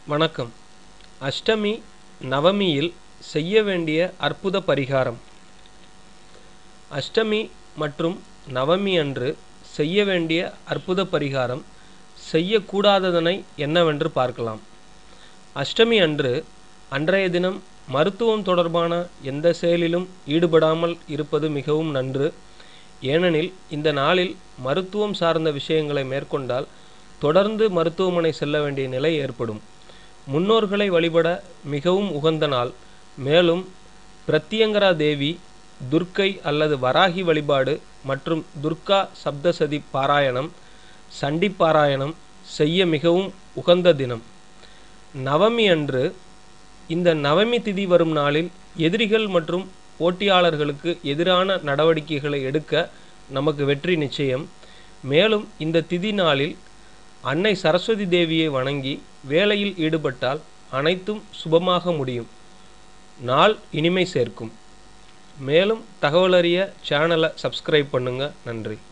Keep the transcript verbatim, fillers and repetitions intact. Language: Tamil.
வணக்கம். அஷ்டமி நவமியில் செய்ய வேண்டிய அற்புத பரிகாரம். அஷ்டமி மற்றும் நவமி அன்று செய்ய வேண்டிய அற்புத பரிகாரம், செய்யக்கூடாததனை என்னவென்று பார்க்கலாம். அஷ்டமி அன்று அன்றைய தினம் மருத்துவம் தொடர்பான எந்த செயலிலும் ஈடுபடாமல் இருப்பது மிகவும் நன்று. ஏனெனில் இந்த நாளில் மருத்துவம் சார்ந்த விஷயங்களை மேற்கொண்டால் தொடர்ந்து மருத்துவமனை செல்ல வேண்டிய நிலை ஏற்படும். முன்னோர்களை வழிபட மிகவும் உகந்த நாள். மேலும் பிரத்யங்கரா தேவி, துர்க்கை அல்லது வராகி வழிபாடு மற்றும் துர்கா சப்தசதி பாராயணம், சண்டி பாராயணம் செய்ய மிகவும் உகந்த தினம். நவமி அன்று இந்த நவமி திதி வரும் நாளில் எதிரிகள் மற்றும் போட்டியாளர்களுக்கு எதிரான நடவடிக்கைகளை எடுக்க நமக்கு வெற்றி நிச்சயம். மேலும் இந்த திதி நாளில் அன்னை சரஸ்வதி தேவியை வணங்கி வேலையில் ஈடுபட்டால் அனைத்தும் சுபமாக முடியும். நாள் இனிமை சேர்க்கும். மேலும் தகவல் அறிய சேனலை சப்ஸ்கிரைப் பண்ணுங்க. நன்றி.